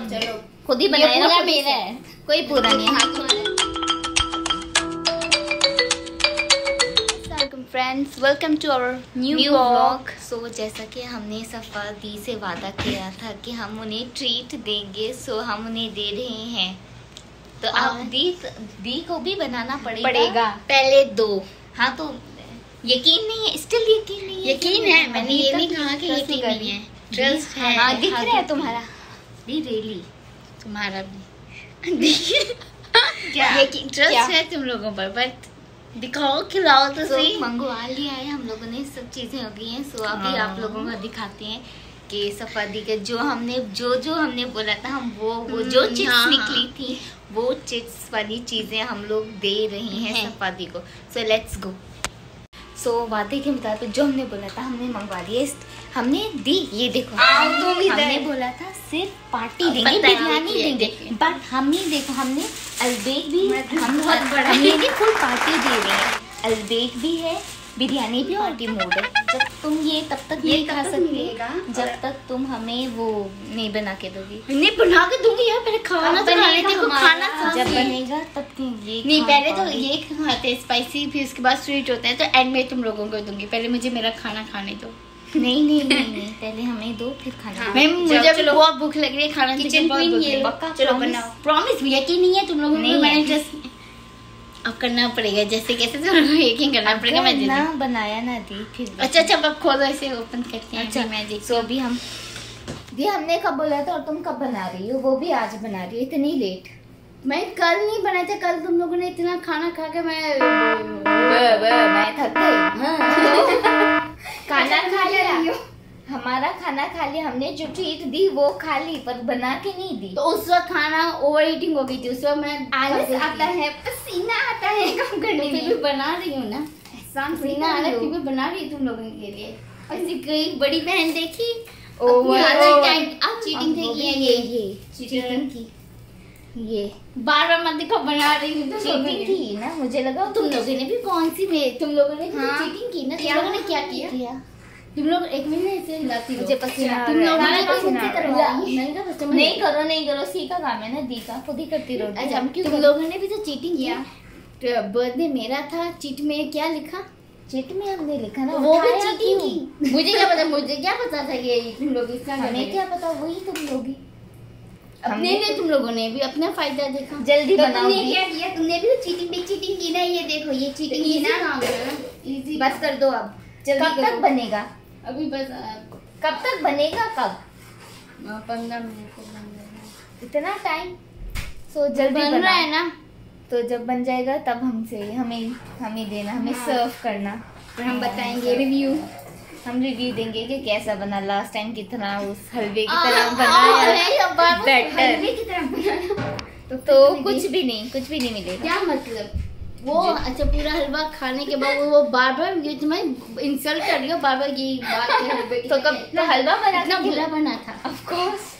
चलो खुद ही बनाया पूरा ना, मेरा है, कोई पूरा नहीं है। हाथ friends, welcome to our new vlog. So जैसा कि हमने सफ़ा दी से वादा किया था कि हम उन्हें ट्रीट देंगे, सो हम उन्हें दे रहे हैं। तो अब दी को भी बनाना पड़ेगा। पहले दो। हाँ, तो यकीन नहीं है, स्टिल यकीन नहीं है। यकीन है, मैंने ये नहीं कहा कि यकीन नहीं है, ट्रस्ट है। हाँ, दिख रहा है तुम्हारा भी, रियली तुम्हारा भी क्या यकीन, ट्रस्ट है तुम लोगों पर, बट दिखाओ, खिलाओ तो सही। मंगवा लिया है हम लोगों ने, सब चीजें हो गई हैं। सो अभी आप लोगों को दिखाते हैं कि सफ़ा दी के जो हमने बोला था, हम वो जो चिट्स निकली थी, वो चिट्स वाली चीजें हम लोग दे रही हैं सफ़ा दी को। So let's go. सो वादे के मुताबिक जो हमने बोला था हमने मंगवा दिया, हमने दी। ये देखो, हमने बोला था सिर्फ पार्टी देंगे, बिरयानी देंगे, बट हमने देखो, हमने अलबेक भी, हम हमने फुल पार्टी दे रहे हैं। अलबेक भी है, बिरयानी भी, पार्टी मोड है। जब तुम ये तब तक नहीं खा सकते जब तक तुम हमें वो नहीं बना के दोगी। नहीं बना के दूंगी यार, पहले खाना तो खाने देखो, खाना जब बनेगा तब तुम ये नहीं, पहले तो ये खाते हैं स्पाइसी, फिर उसके बाद स्वीट होते हैं, तो एंड में तुम लोगों को दूंगी। पहले मुझे मेरा खाना खाने दो। नहीं, पहले हमें दो, फिर खाना। मैम मुझे भी बहुत भूख लग रही है, खाना किचन क्वीन ये चलो बनाओ। प्रॉमिस भी, यकीन नहीं है तुम लोगों को, मैंने जस्ट अब करना पड़ेगा, जैसे कैसे तुम लोगों को यकीन करना पड़ेगा। मैं ना बनाया ना दी फिर। अच्छा अब खोलो, ऐसे ओपन करते हैं। अच्छा मैं देखती हूँ। अभी हमने कब बोला था और तुम कब बना रही हो? वो भी आज बना रही हो, इतनी लेट। मैं कल नहीं बनाया था, कल तुम लोगों ने इतना खाना खा के मैं थक गई। खाना खा लिया, हमारा खाना खा लिया हमने, जो ट्रीट दी वो खा ली, पर बना के नहीं दी। तो उस वक्त खाना ओवर ईटिंग हो गई थी, उस वक्त मैं आलस आता है, पसीना आता है काम करने में। फिर भी बना रही हूँ ना, पसीना आ रहा है, फिर भी बना रही हूँ तुम लोगों के लिए। ऐसी कोई बड़ी बहन देखी, चीटिंग देखी है, ये चीटिंग की, ये बार मत दिखो, बना रही हूँ। चीटिंग की ना, मुझे लगा तुम लोगों ने भी कौन सी में, तुम लोगों ने चीटिंग की ना। तुम लोगों ने क्या किया? तुम लोग एक मिनट से हिलाती हो, मुझे पसीना, तुम लोगों ने पसीना नहीं करो, सी का काम है ना, दी का खुद ही करती रहो। अच्छा, तुम लोगों ने भी तो चीटिंग किया। बर्थडे मेरा था, चीट में क्या लिखा? चिट में हमने लिखा ना, वो भी चीटिंग की। मुझे क्या पता था ये तुम लोग इसका, हमें क्या पता, वही तुम लोग अपने ने, तुम लोगों ने भी अपना फायदा देखा। जल्दी बनाओ। तुमने क्या किया? तुमने भी चीटिंग की ना। ये देखो, ये चीटिंग की ना। बस कर दो अब, कब तक बनेगा? अभी बस कब तक बनेगा? कब? 15 मिनट। इतना टाइम? सो जल्दी बन रहा है ना, तो जब बन जाएगा तब हमें देना, हमें सर्व करना, फिर हम बताएंगे रिव्यू। हम रिव्यू देंगे कि कैसा बना, लास्ट टाइम कितना उस हलवे की तरह बनाया, बेटर। तो कुछ भी नहीं मिलेगा। क्या मतलब? वो अच्छा, पूरा हलवा खाने के बाद वो बार ये तुम्हें इंसल्ट कर रही हो, बार ये बात है हलवे की। तो कब तो हलवा बना, इतना बुरा बना था। ऑफ कोर्स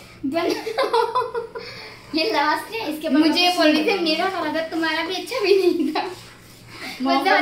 ये लास्ट है, इसके बाद मुझे बोल रही थी मेरा खाना था, तुम्हारा भी अच्छा भी नहीं था। मतलब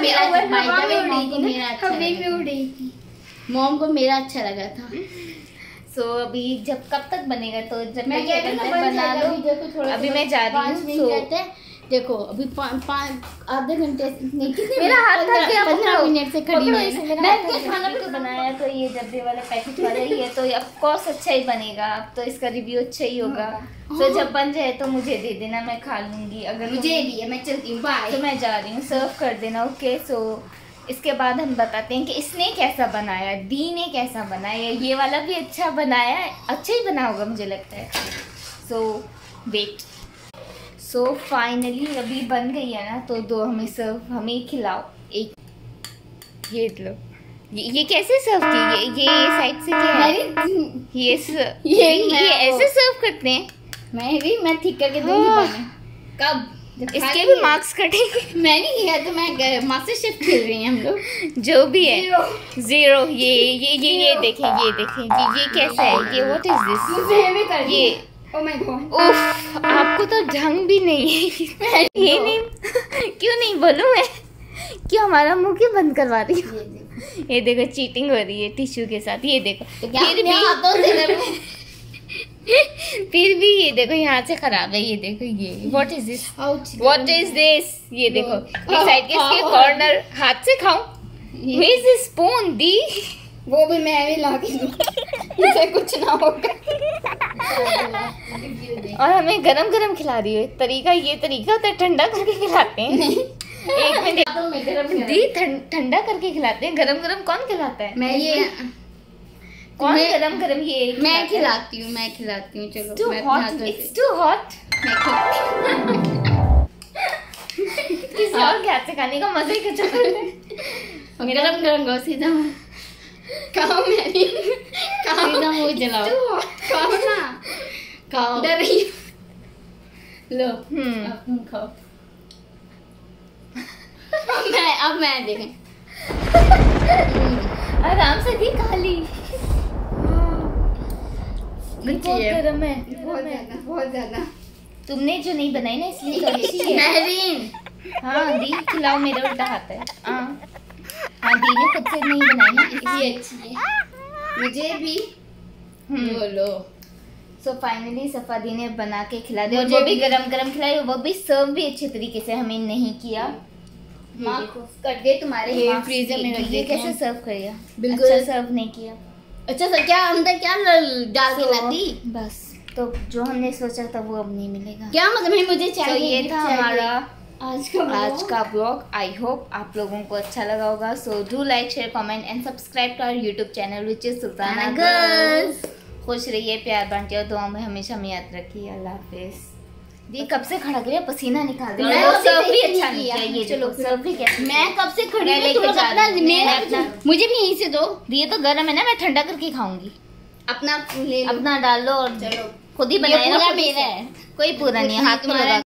मॉम को मेरा अच्छा लगा था। सो अभी कब तक बनेगा? तो जब मैं क्या बना लो, अभी मैं जा रही हूँ। देखो अभी आधे घंटे मेरा हाथ थक गया, 15 मिनट से खड़ी मैं खाना भी तो बनाया, तो ये डब्बे वाला पैकेट वाला ही है, तो ऑफ कोर्स अच्छा ही बनेगा। अब तो इसका रिव्यू अच्छा ही होगा। तो जब बन जाए तो मुझे दे देना, मैं खा लूंगी। अगर मुझे भी है, मैं चलती हूँ, बाय। तो मैं जा रही हूँ, सर्व कर देना, ओके। सो इसके बाद हम बताते हैं कि इसने कैसा बनाया, दी ने कैसा बनाया। ये वाला भी अच्छा बनाया, अच्छा ही बना होगा मुझे लगता है। सो वेट। सो फाइनली अभी बन गई है ना, तो दो हमें खिलाओ। एक ये लो, ये कैसे सर्व की? ये साइड से क्या है? ये ऐसे सर्व करते हैं? मैं ठीक करके दूंगी। कब? इसके भी मार्क्स कटेंगे। मैं नहीं किया, तो मैं मास्टर शेफ खेल रही हैं हम लोग। जो भी है 0। ये देखें, ये कैसा है? ये व्हाट इज दिस? ये ओह माय गॉड, उफ, आपको तो ढंग भी नहीं है। ये नहीं क्यों नहीं बोलूं मैं? क्यों हमारा मुंह क्यों बंद करवा रही हो? ये देखो चीटिंग हो रही है टिश्यू के साथ। ये देखो, तो क्या फिर भी हाथों से फिर भी ये देखो यहाँ से खराब है। ये देखो ये what is this, what is this. ये देखो इस साइड के इसके कॉर्नर हाथ से खाऊं। Where is this spoon दी? वो भी मैं भी ला के दूँ, इसे कुछ ना होगा। और हमें गरम गरम खिला रही है। तरीका ये तरीका होता है, ठंडा करके खिलाते हैं। एक मिनट दी, ठंडा करके खिलाते हैं। गरम गरम कौन खिलाता है? मैं ये कौन गरम गरम ये मैं खिलाती हूँ, मैं खिलाती हूँ। चलो It's too hot. किसी और के हाथ से खाने का मजा ही कुछ और है। गरम गरम को सीधा खाओ, मेरी सीधा मुंह जलाओ, खाओ ना, खाओ। डर रही लो, अब तुम खाओ। अब मैं देखें। आराम से दी खा ली। बहुत गरम है, बहुत ज्यादा। तुमने जो नहीं बनाई ना इसलिए कच्ची है। महरीन, हाँ दी खिलाओ, मेरा उल्टा हाथ है। हाँ दी ने खुद से नहीं बनाई ना इसलिए अच्छी है। मुझे भी बोलो। सो फाइनली सफा दी ने बना के खिला दिया। मुझे भी गरम गरम खिलाई, वो भी सर्व भी अच्छे तरीके से हमें नहीं किया। कट गए तुम्हारे, फ्रीजर में रख दिए। कैसे सर्व किया? बिल्कुल अच्छा सर्व नहीं किया। अच्छा सर, क्या अंदर क्या डाल के ला दी? बस तो जो हमने सोचा था वो अब नहीं मिलेगा। क्या मतलब है? मुझे चाहिए। तो ये था हमारा आज का ब्लॉग। आई होप आप लोगों को अच्छा लगा होगा। So do like, share, comment and subscribe to our YouTube channel which is Sultana girls. खुश रहिए, प्यार बांटिए और दुआ में हमेशा हमें याद रखिए। अल्लाह हाफिज। दी कब से खड़ा करिए, पसीना निकाल रही है। सर्व भी अच्छा नहीं किया। ये चलो सर्व भी क्या, मैं कब से खड़ी हूं? लेके जा रही हूं। मुझे भी यहीं से दो। ये तो गर्म है ना, मैं ठंडा करके खाऊंगी। अपना ले लो, अपना डाल लो और चलो खुद ही बनाया ना। पूरा मेरा है, कोई पूरा नहीं है, हाथ में लगा